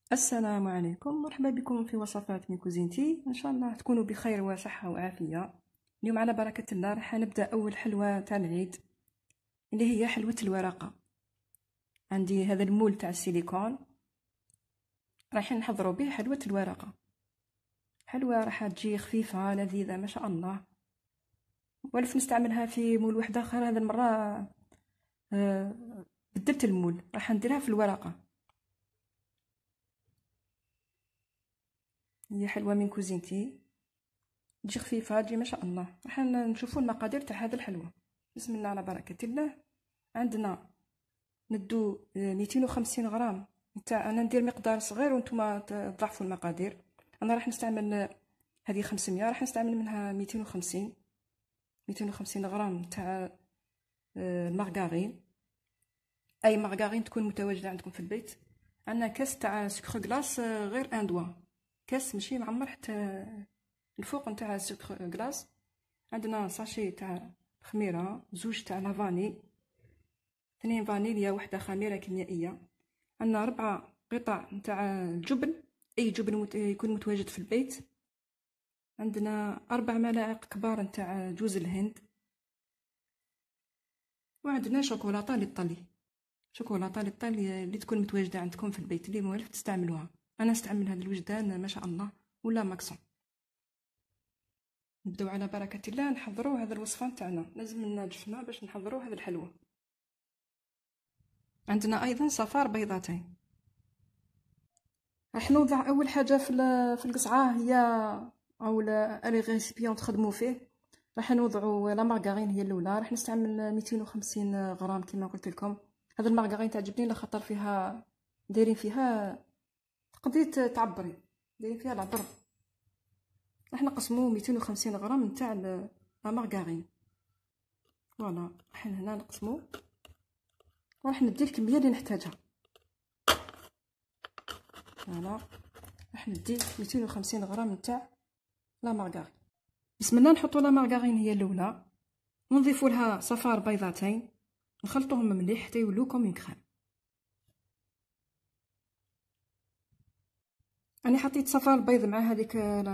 السلام عليكم، مرحبا بكم في وصفات من كوزينتي. ان شاء الله تكونوا بخير وصحه وعافيه. اليوم على بركه الله راح نبدا اول حلوه تاع العيد اللي هي حلوه الورقه. عندي هذا المول تاع السيليكون، راح نحضروا به حلوه الورقه. حلوه راح تجي خفيفه لذيذه ما شاء الله، والف نستعملها في مول واحد اخر. هذا المره آه، بدلت المول، راح نديرها في الورقه. هي حلوه من كوزينتي، تجي خفيفه تجي ما شاء الله. راح نشوفوا المقادير تاع هذه الحلوه. بسم الله على بركه الله. عندنا ندو 250 غرام تاع، انا ندير مقدار صغير وانتم تضاعفوا المقادير. انا راح نستعمل هذه 500، راح نستعمل منها 250 غرام تاع المارغرين، اي مارغرين تكون متواجده عندكم في البيت. عندنا كاس تاع سكر غلاس، غير ان دوا، كاس ماشي معمر حتى الفوق نتاع سكر غلاس. عندنا ساشي تاع خميره، زوج تاع لافاني، 2 فانيليا، وحده خميره كيميائيه. عندنا 4 قطع نتاع الجبن، اي جبن يكون متواجد في البيت. عندنا 4 ملاعق كبار نتاع جوز الهند. وعندنا شوكولاته للطلي، شوكولاته للطلي اللي تكون متواجده عندكم في البيت، اللي موالف تستعملوها. انا نستعمل هذا الوجدان ما شاء الله، ولا ماكسون. نبداو على بركه الله نحضروا هذا الوصفه نتاعنا. لازم لنا جفنه باش نحضروا هذا الحلوه. عندنا ايضا صفار بيضتين. راح نوضع اول حاجه في القصعه، هي او لي ريسيبيون تخدموا فيه. راح نوضعوا لا مارغرين هي الاولى. راح نستعمل 250 غرام كما قلت لكم. هذا المارغرين تعجبني لخاطر فيها دايرين فيها تقدري تعبري، دايرين فيها العبر. راح نقسموا 250 غرام نتاع لا مارغرين. فوالا راح هنا نقسموا، وراح ندي الكميه اللي نحتاجها. فوالا راح ندي 250 غرام نتاع لا مارغرين. بسم الله. نحطوا لا مارغرين هي الاولى، ونضيفوا لها صفار بيضتين، نخلطوهم مليح حتى يولوا كوم كريم. انا حطيت صفار البيض مع هذيك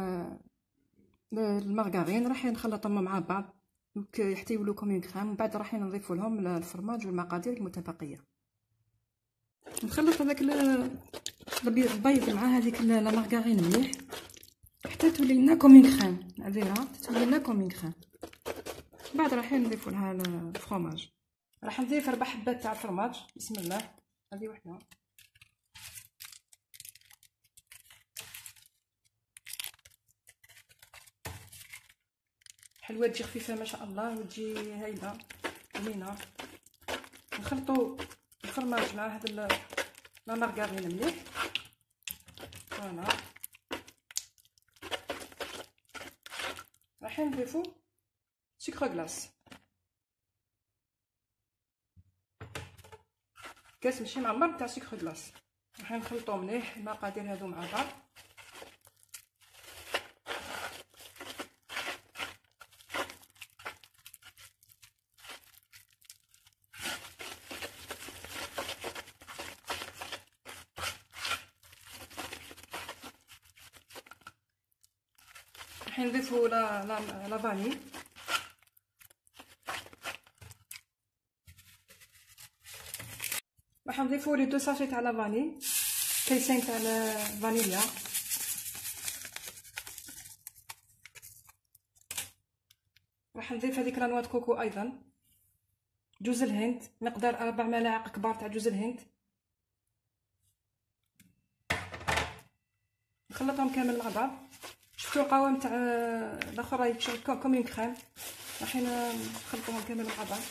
المارغرين، راح نخلطهم مع بعض حتى يولوا كوم كريم. ومن بعد راح نضيفوا لهم الفرماج والمقادير المتبقيه. نخلط هذاك البيض مع هذيك لا مارغرين مليح حتى تولي لنا كوم كريم، عذيرها تولي لنا كوم كريم. بعد راح نضيفوا لها الفرماج. راح نضيف 4 حبات تاع الفرماج. بسم الله. هذه وحده. حلوه تجي خفيفه ما شاء الله، وتجي هايله زوينه. نخلطوا الفرماج مع هذا لا مارغرين مليح. فوالا راح نضيفوا سكر غلاس، كاس ماشي معمر تاع سكر غلاس. راح نخلطوا مليح المقادير هذو مع بعض. راح نضيفوا لا فاني. راح نضيفوا لي 2 ساشي تاع لا فاني، كيسين تاع الفانيليا. راح نضيف هذيك لا نوا د كوكو ايضا. جوز الهند مقدار 4 ملاعق كبار تاع جوز الهند. نخلطهم كامل مع بعض. شفتوا القوام تاع الاخر راهي كوم كريم. راح نخلطوهم كامل مع بعض.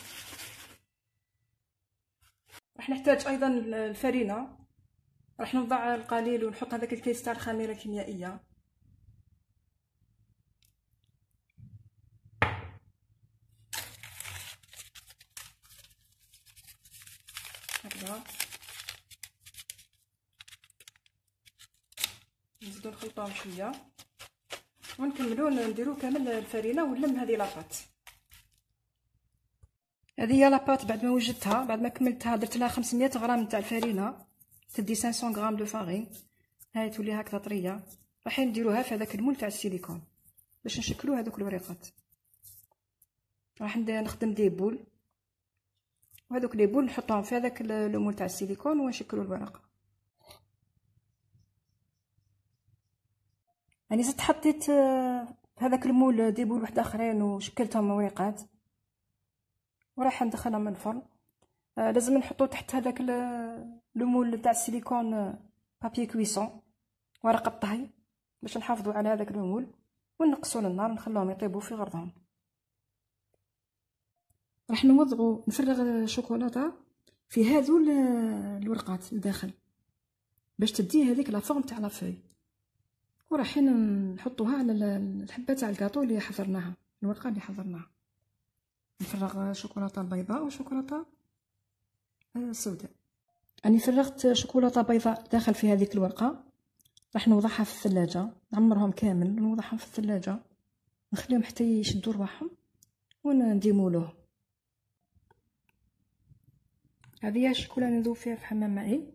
راح نحتاج ايضا الفرينه. راح نوضع القليل ونحط هذاك الكيس تاع الخميره الكيميائيه. هكذا نزيدو نخلطوهم شويه، ونكملو نديرو كامل الفرينه ونلم هذه لاباط. هذه هي لاباط بعد ما وجدتها، بعد ما كملتها درت لها 500 غرام تاع الفرينه، تدي 500 غرام دو فارين. هاي تولي هكذا طريه. راح نديروها في هذاك المول تاع السيليكون باش نشكلو هذوك الوريقات. راح نخدم دي بول، وهذوك لي بول نحطهم في هذاك المول تاع السيليكون ونشكلو الورقه. يعني زدت حطيت في هذاك المول دي بول واحد اخرين وشكلتهم وريقات، وراح ندخلهم من الفرن. لازم نحطو تحت هذاك المول تاع السيليكون بابي كويسون، ورقه طهي، باش نحافظوا على هذاك المول، ونقصوا للنار نخلوهم يطيبوا في غرضهم. راح نفرغ الشوكولاته في هذو الورقات الداخل باش تدي هذيك لا فورم تاع لافوي، وراح نحطوها على الحبه تاع الكاطو اللي حضرناها، الورقه اللي حضرناها. نفرغ شوكولاته البيضاء وشوكولاته السوداء. اني فرغت شوكولاته بيضاء داخل في هذيك الورقه، راح نوضعها في الثلاجه، نعمرهم كامل ونوضعهم في الثلاجه، نخليهم حتى يشدوا رواحهم ونديمولوه. هذه هي الشوكولا نذوب فيها في حمام مائي.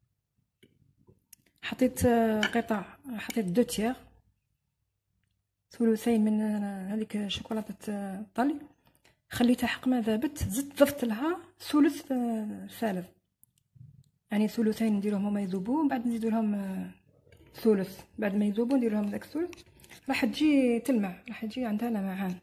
حطيت قطع، حطيت 2 تيغ، ثلثين من هذيك شوكولاته الطل، خليتها حق ما ذابت، زدت ضفت لها ثلث ثالث، يعني ثلثين نديرهم هما يذوبوا، من بعد نزيد لهم ثلث، بعد ما يذوبوا ندير لهم داك الثلث، راح تجي تلمع، راح تجي عندها لمعان.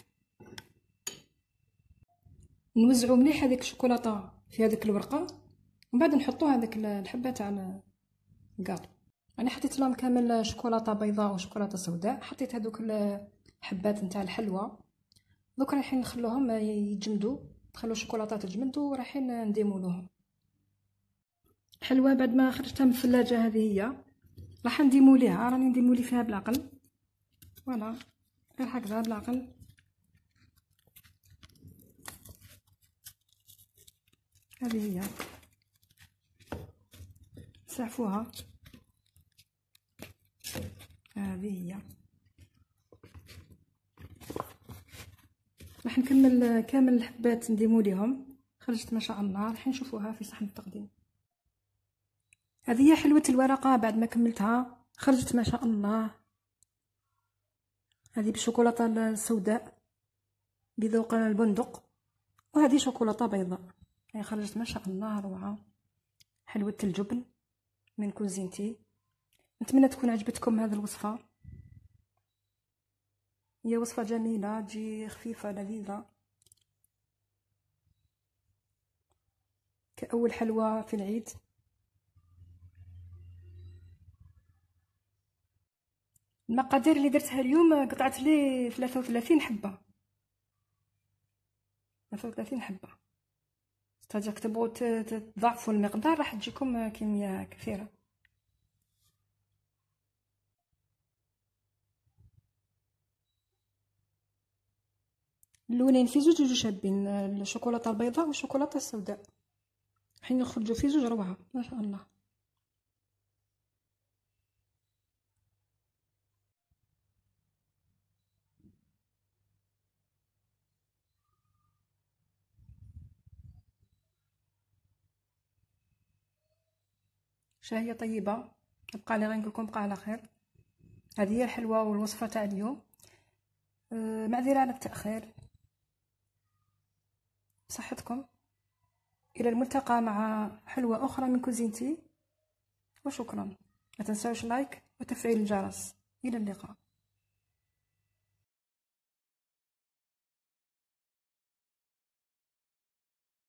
نوزعوا مليح هذيك الشوكولاته في هذيك الورقه، ومن بعد نحطوا هذيك الحبه تاع الكاطو. انا حطيت لهم كامل شوكولاته بيضاء وشوكولاته سوداء، حطيت هذوك الحبات نتاع الحلوى، دوك رايحين نخلوهم يتجمدوا، نخلو الشوكولاته تجمد ورايحين نديمولوهم. الحلوى بعد ما خرجتها من الثلاجه هذه هي راح نديموليها، راني نديمولي فيها بالعقل، فوالا غير هكذا بالعقل. هذه هي سعفوها، هذه هي. راح نكمل كامل الحبات نديموليهم، خرجت ما شاء الله، راح نشوفوها في صحن التقديم. هذه هي حلوة الورقة بعد ما كملتها، خرجت ما شاء الله. هذه بالشوكولاتة السوداء بذوق البندق، وهذه شوكولاتة بيضاء، هي خرجت ما شاء الله روعة. حلوة الجبن من كوزينتي. نتمنى تكون عجبتكم هذه الوصفة، هي وصفة جميلة، تجي خفيفة لذيذة، كأول حلوى في العيد. المقادير اللي درتها اليوم قطعت لي 33 حبة، 33 حبة، تاجا كتبوا تضاعفوا المقدار راح تجيكم كمية كثيرة. اللونين في زوج شابين، الشوكولاتة البيضاء والشوكولاتة السوداء، حين يخرجوا في زوج روعة ما شاء الله. شاهية طيبة، نبقى لي غير نقول لكم بقى على خير. هذه هي الحلوى والوصفة تاع اليوم. معذرة على التأخير، بصحتكم. إلى الملتقى مع حلوى أخرى من كوزينتي، وشكرا. ما تنسوش لايك وتفعيل الجرس. إلى اللقاء.